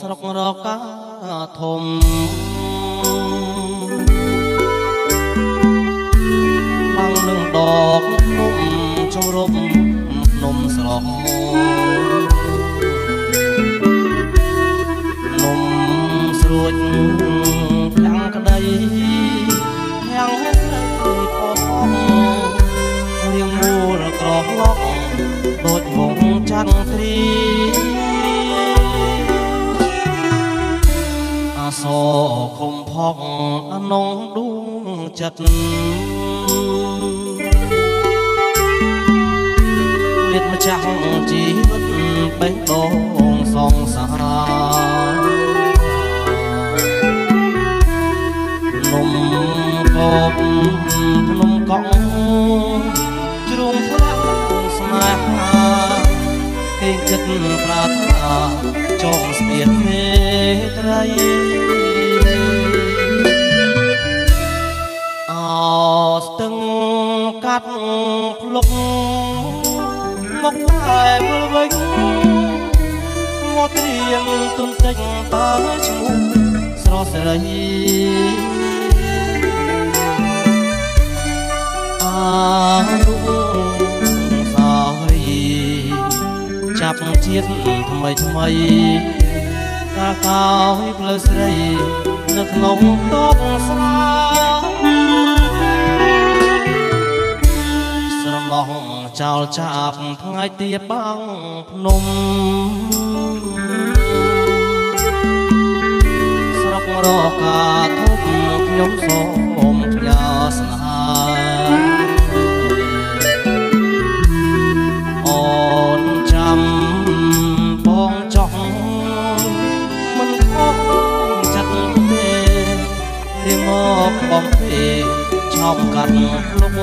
រុករកាធំបាំងនឹងដកនំជំរុំនំស្រស់នំស្រួចទាំងក្តីទាំងក្តីផងរៀងមូលក្រឡកដូចវងចន្ទ្រីអាសខំផកអនងដួងចិត្តមានម្ចាស់ជីវិតបេះដូងសងសារនំកបភ្នំកង់ជ្រុងផ្លាក់ស្នេហាគេគិតប្រាថ្នាចងស្ពានមេត្រីអស្ទឹងកាត់ភ្លុកមកតែវិលវិញមកត្រៀមទុនតិចតើឈ្មោះស្រស់ស្រីរូបសារីចាប់ជាតិថ្មីថ្មីកាកោយផ្លូវស្រីនៅក្នុងតបស្រាស្រឡងចោលចាប់ថ្ងៃទៀបបាំងភ្នំស្រុករកាធំខ្ញុំសូមផ្ញើស្នេហាអូនចាំបងចង់មិនខកចិត្តទេរៀងមកបំពេឆោមកាត់លុក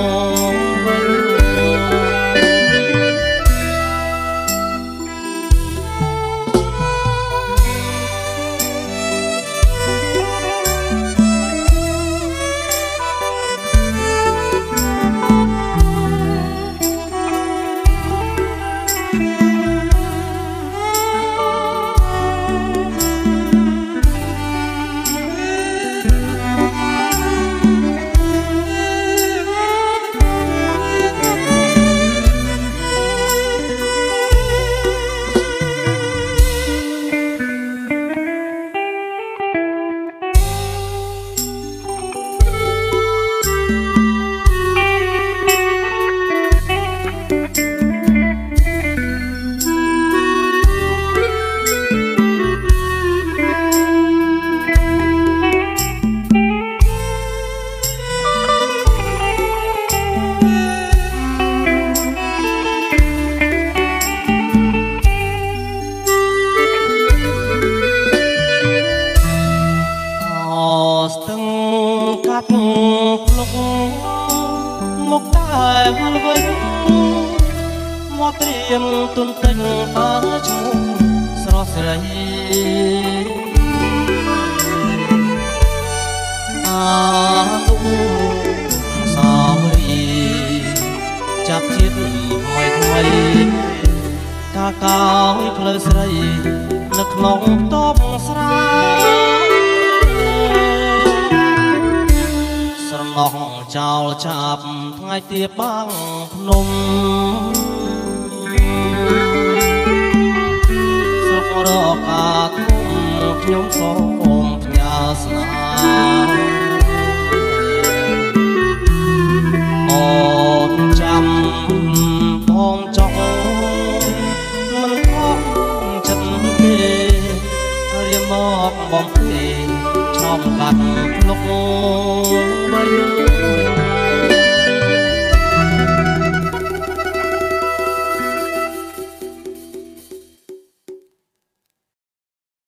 ស្ទឹងកាត់ភ្លុកមកតែវិលវិញមកត្រៀមទុនទិញអើឈ្មោះស្រស់ស្រីនុសារីចាប់ជាតិថ្មីថ្មីកាកោយផ្លូវស្រីនៅក្នុងតបស្រាស្រឡងចោលចាប់ថ្ងៃទៀបបាំងភ្នំស្រុករកាធំខ្ញុំសូមផ្ញើស្នេហាអូនចាំបងចង់មិនខកចិត្តទេរៀងមកបំពេឆោមកាត់ភ្លុកវិញ